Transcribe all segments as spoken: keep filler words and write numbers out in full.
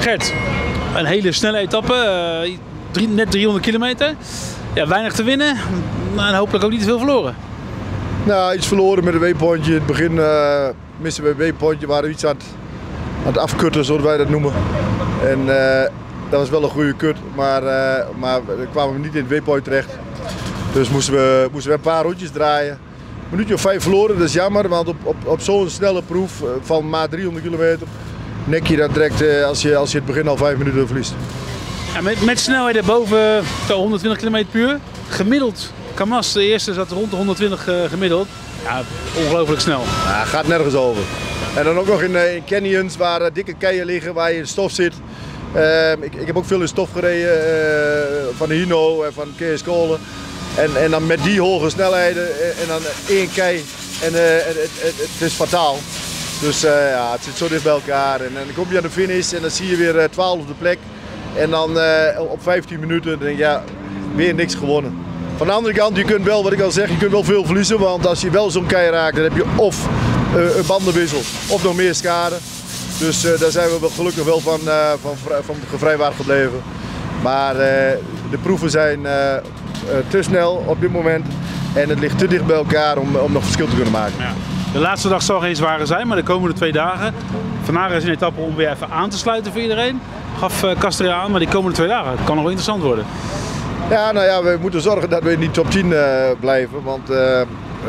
Gert, een hele snelle etappe, uh, drie, net driehonderd kilometer. Ja, weinig te winnen en hopelijk ook niet te veel verloren. Nou, iets verloren met een waypointje. In het begin uh, misten we een waypointje, waren we iets aan het, aan het afkutten, zoals wij dat noemen. En uh, dat was wel een goede kut, maar, uh, maar dan kwamen we niet in het waypoint terecht. Dus moesten we, moesten we een paar rondjes draaien. Een minuutje of vijf verloren, dat is jammer, want op, op, op zo'n snelle proef van maar driehonderd kilometer nek je dat direct uh, als, je, als je het begin al vijf minuten verliest. Ja, met, met snelheden boven honderdtwintig kilometer per uur, gemiddeld. Kamaz, de eerste, zat rond de honderdtwintig uh, gemiddeld. Ja, ongelooflijk snel. Ja, gaat nergens over. En dan ook nog in, uh, in canyons waar uh, dikke keien liggen, waar je in stof zit. Uh, ik, ik heb ook veel in stof gereden, uh, van de Hino en van Kees Kolen. En, en dan met die hoge snelheden en dan één kei en uh, het, het, het is fataal. Dus uh, ja, het zit zo dicht bij elkaar. En, en dan kom je aan de finish en dan zie je weer uh, twaalfde plek. En dan uh, op vijftien minuten dan denk je, ja, weer niks gewonnen. Van de andere kant, je kunt wel, wat ik al zeg, je kunt wel veel verliezen. Want als je wel zo'n kei raakt, dan heb je of uh, een bandenwissel of nog meer schade. Dus uh, daar zijn we wel gelukkig wel van, uh, van, van gevrijwaard gebleven. Maar uh, de proeven zijn uh, uh, te snel op dit moment. En het ligt te dicht bij elkaar om, om nog verschil te kunnen maken. Ja. De laatste dag zal geen zware zijn, maar de komende twee dagen. Vandaag is een etappe om weer even aan te sluiten voor iedereen. Gaf uh, Castria aan, maar die komende twee dagen kan nog wel interessant worden. Ja, nou ja, we moeten zorgen dat we in die top tien uh, blijven. Want uh, uh,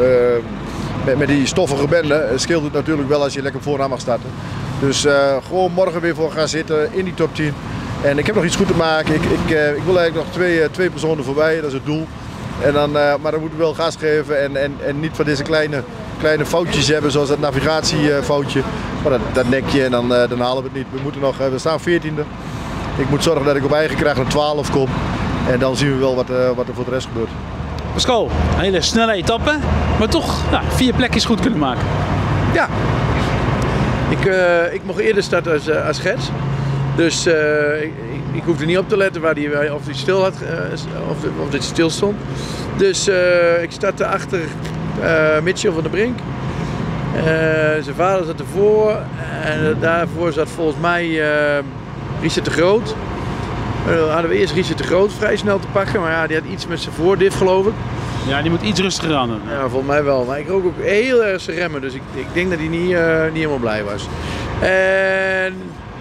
met, met die stoffige bende scheelt het natuurlijk wel als je lekker vooraan mag starten. Dus uh, gewoon morgen weer voor gaan zitten in die top tien. En ik heb nog iets goed te maken. Ik, ik, uh, ik wil eigenlijk nog twee, uh, twee personen voorbij, dat is het doel. En dan, uh, maar dan moeten we wel gas geven en, en, en niet van deze kleine, kleine foutjes hebben, zoals dat navigatiefoutje. Maar dat, dat nekje en dan, uh, dan halen we het niet. We, moeten nog, uh, we staan veertiende. Ik moet zorgen dat ik op eigen kracht naar twaalf kom. En dan zien we wel wat, uh, wat er voor de rest gebeurt. Pascal, een hele snelle etappe, maar toch nou, vier plekjes goed kunnen maken. Ja, ik, uh, ik mocht eerder starten als, uh, als Gert. Dus uh, ik, ik hoefde niet op te letten waar die, of hij stil, had, uh, of, of hij stil stond. Dus uh, ik startte achter uh, Mitchell van der Brink. Uh, zijn vader zat ervoor en uh, daarvoor zat volgens mij uh, Richard de Groot. Uh, hadden we eerst Richard de Groot vrij snel te pakken, maar ja, die had iets met zijn voordiff geloof ik. Ja, die moet iets rustiger aan doen. Ja, volgens mij wel. Maar ik rook ook heel erg zijn remmen, dus ik, ik denk dat hij niet, uh, niet helemaal blij was. En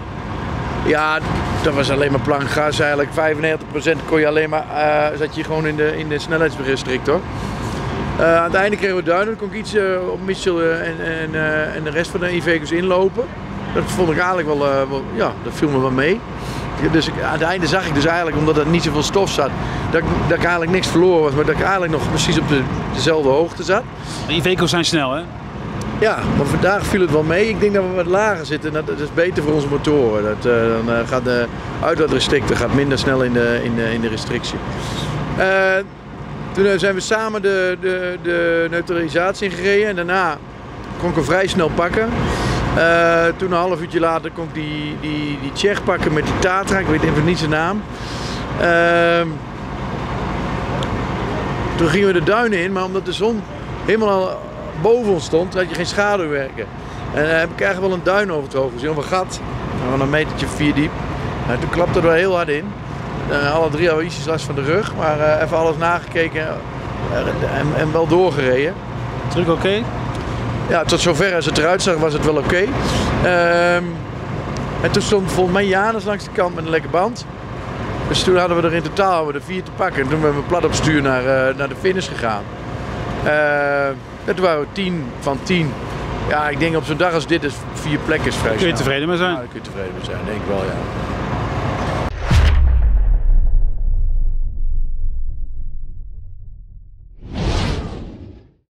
ja, dat was alleen maar plank gas eigenlijk. vijfennegentig procent kon je alleen maar, uh, zat je gewoon in de, in de snelheidsrestrictor. Uh, aan het einde kregen we duinen, dan kon ik iets uh, op Mitchell uh, en, en, uh, en de rest van de Iveco's inlopen. Dat vond ik eigenlijk wel, uh, wel, ja, dat viel me wel mee. Dus ik, aan het einde zag ik dus eigenlijk, omdat er niet zoveel stof zat, dat ik, dat ik eigenlijk niks verloren was, maar dat ik eigenlijk nog precies op de, dezelfde hoogte zat. De Iveco's zijn snel, hè? Ja, maar vandaag viel het wel mee. Ik denk dat we wat lager zitten en dat, dat is beter voor onze motoren. Dat, uh, dan uh, gaat de uitlaatrestrictor gaat minder snel in de, in de, in de restrictie. Uh, toen uh, zijn we samen de, de, de neutralisatie ingereden en daarna kon ik hem vrij snel pakken. Uh, toen een half uurtje later kon ik die, die, die Tsjech pakken met die Tatra, ik weet even niet zijn naam. Uh, toen gingen we de duinen in, maar omdat de zon helemaal al boven ons stond, had je geen schaduwwerken. En dan uh, heb ik eigenlijk wel een duin over het hoofd gezien, of een gat, van een metertje vier diep. Uh, toen klapte er wel heel hard in. Uh, alle drie hadden ietsjes last van de rug, maar uh, even alles nagekeken uh, en, en wel doorgereden. Truc oké? Okay? Ja, tot zover als het eruit zag was het wel oké. Okay. Um, en toen stond volgens mij Janus langs de kant met een lekke band. Dus toen hadden we er in totaal er vier te pakken. En toen zijn we plat op stuur naar, uh, naar de finish gegaan. Uh, en toen waren we tien van tien. Ja, ik denk op zo'n dag als dit is vier plekken vrij snel. Kun je tevreden mee zijn? Ja, daar kun je tevreden mee zijn, denk ik wel, ja.